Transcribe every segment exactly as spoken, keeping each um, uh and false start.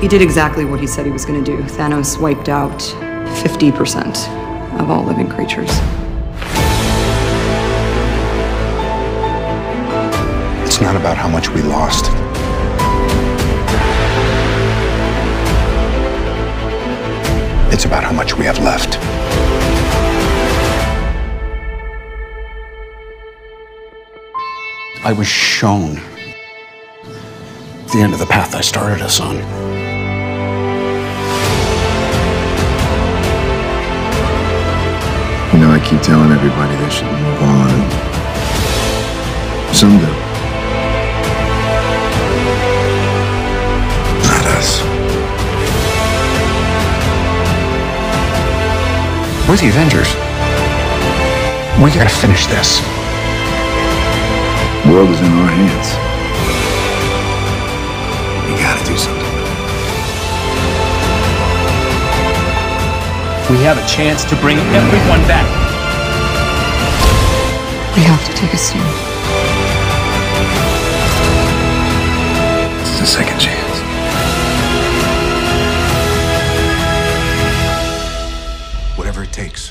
He did exactly what he said he was going to do. Thanos wiped out fifty percent of all living creatures. It's not about how much we lost. It's about how much we have left. I was shown the end of the path I started us on. You know, I keep telling everybody they should move on. Some do. Not us. We're the Avengers. We gotta finish this. The world is in our hands. We gotta do something. We have a chance to bring everyone back. We have to take a stand. It's the second chance. Whatever it takes.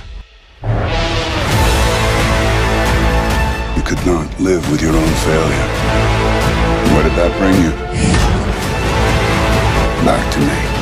You could not live with your own failure. Where did that bring you? Back to me.